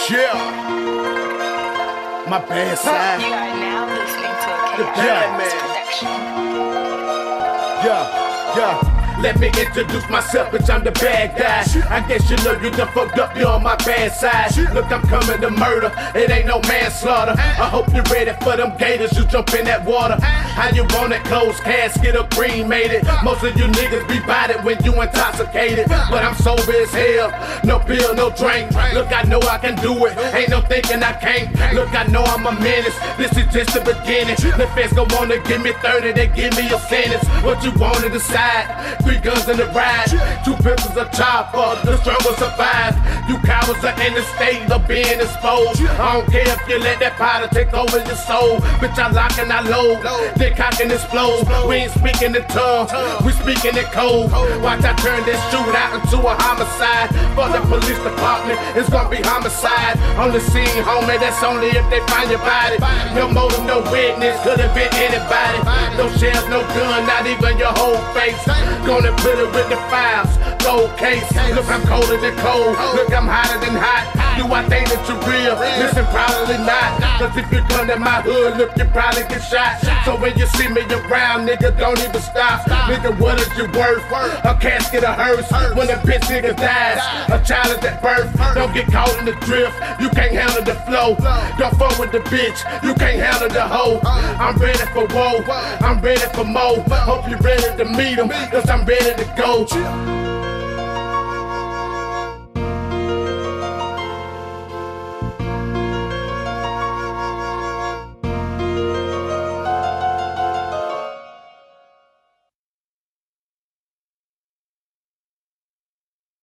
Yeah. My bad side. You are now listening to a The bad man. production. Yeah. Let me introduce myself, bitch, I'm the bad guy. I guess you know you done fucked up, you're on my bad side. Look, I'm coming to murder, it ain't no manslaughter. I hope you're ready for them gators, you jump in that water. How you want it, closed casket or cremated? Most of you niggas be bodied when you intoxicated. But I'm sober as hell, no pill, no drink. Look, I know I can do it, ain't no thinking I can't. Look, I know I'm a menace, this is just the beginning. The feds gon' wanna give me 30, they give me a sentence. What you want to decide? 3 guns in the ride, 2 pistols a chopper, the struggle survives. You cowards are in the state of being exposed. I don't care if you let that powder take over your soul. Bitch, I lock and I load, then cock and explode. We ain't speaking in tongue, we speaking in code. Watch I turn this shootout into a homicide. For the police department, it's gonna be homicide. On the scene, homie, that's only if they find your body. No motive, no witness, could've been anybody. No shells, no gun, not even your whole face. Gonna put it with the files, gold case. Look, I'm colder than cold. Look, I'm hotter than hot. Do I think that you're real? Listen, probably not. Cause if you come to my hood, look, you probably get shot. So when you see me around, nigga, don't even stop. Nigga, what is your worth? A casket, a hearse. When a bitch nigga dies, a child is at birth. Don't get caught in the drift. You can't handle the flow. Don't fuck with the bitch. You can't handle the hoe. I'm ready for woe. I'm ready for more. Hope you're ready to meet 'em, cause I'm ready to go.